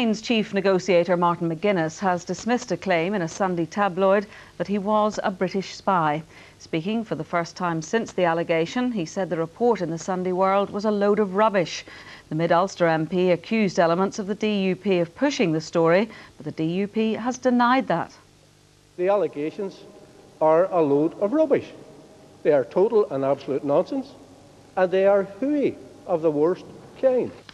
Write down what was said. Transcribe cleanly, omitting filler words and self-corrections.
Queen's chief negotiator Martin McGuinness has dismissed a claim in a Sunday tabloid that he was a British spy. Speaking for the first time since the allegation, he said the report in the Sunday World was a load of rubbish. The Mid-Ulster MP accused elements of the DUP of pushing the story, but the DUP has denied that. The allegations are a load of rubbish. They are total and absolute nonsense, and they are hooey of the worst kind.